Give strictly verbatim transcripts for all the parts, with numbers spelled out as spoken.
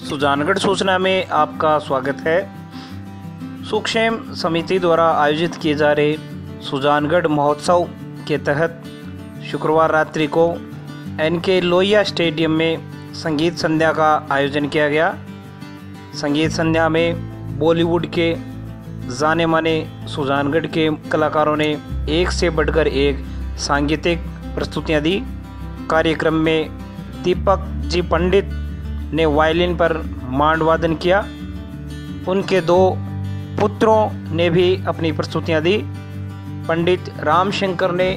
सुजानगढ़ सूचना में आपका स्वागत है। सुक्षेम समिति द्वारा आयोजित किए जा रहे सुजानगढ़ महोत्सव के तहत शुक्रवार रात्रि को एन के लोहिया स्टेडियम में संगीत संध्या का आयोजन किया गया। संगीत संध्या में बॉलीवुड के जाने माने सुजानगढ़ के कलाकारों ने एक से बढ़कर एक सांगीतिक प्रस्तुतियां दी। कार्यक्रम में दीपक जी पंडित ने वायलिन पर मांड वादन किया। उनके दो पुत्रों ने भी अपनी प्रस्तुतियां दी। पंडित रामशंकर ने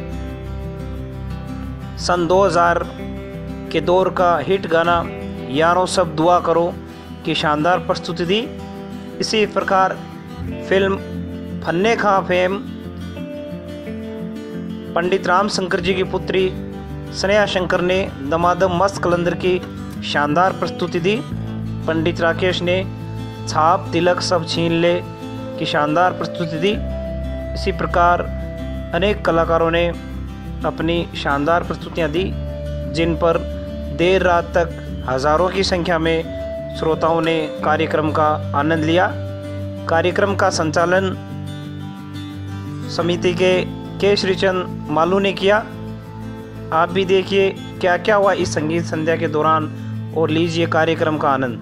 सन दो हज़ार के दौर का हिट गाना यारों सब दुआ करो की शानदार प्रस्तुति दी। इसी प्रकार फिल्म फन्ने खां फेम पंडित रामशंकर जी की पुत्री स्नेहा शंकर ने दमादम मस्त कलंदर की शानदार प्रस्तुति दी। पंडित राकेश ने छाप तिलक सब छीन ले की शानदार प्रस्तुति दी। इसी प्रकार अनेक कलाकारों ने अपनी शानदार प्रस्तुतियां दी, जिन पर देर रात तक हज़ारों की संख्या में श्रोताओं ने कार्यक्रम का आनंद लिया। कार्यक्रम का संचालन समिति के के श्रीचंद मालू ने किया। आप भी देखिए क्या क्या हुआ इस संगीत संध्या के दौरान और लीजिए कार्यक्रम का आनंद।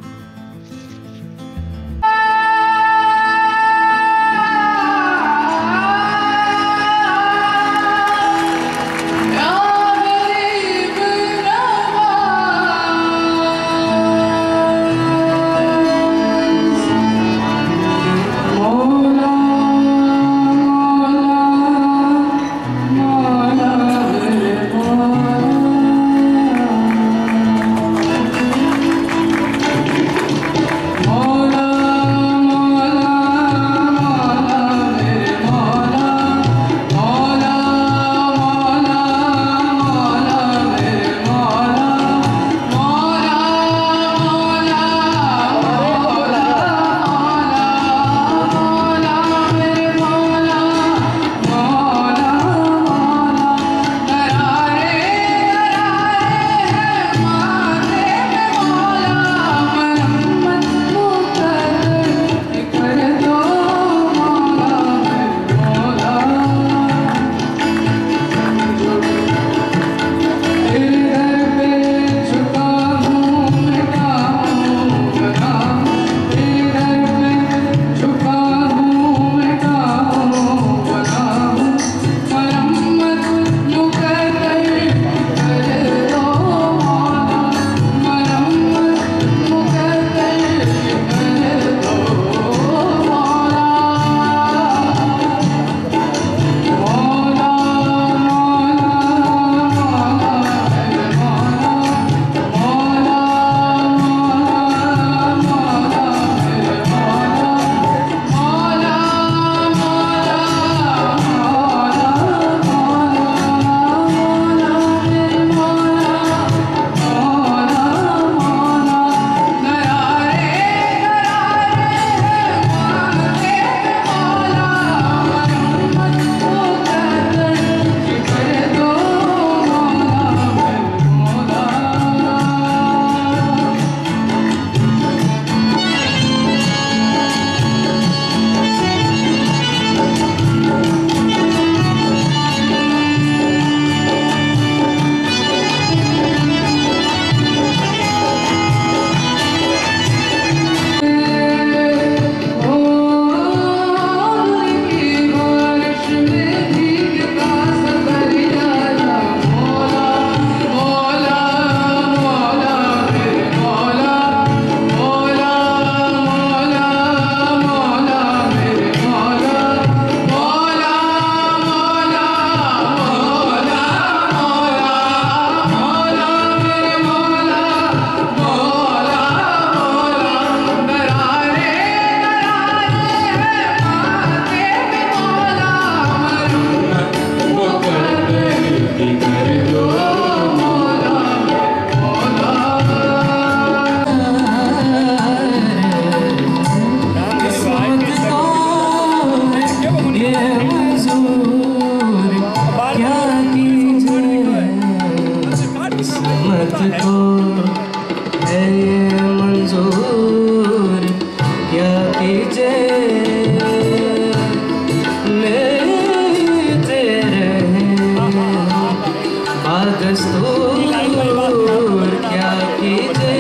दस्तूर क्या कीजिए,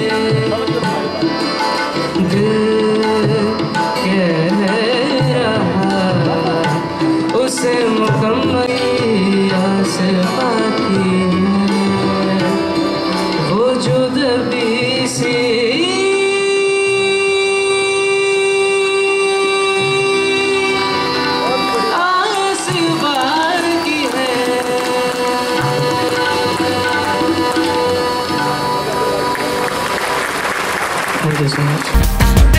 दिल कह रहा उसे मुकम्मल आस बाकी है, वो जो दबी सी आस बाकी है। Thank you so much.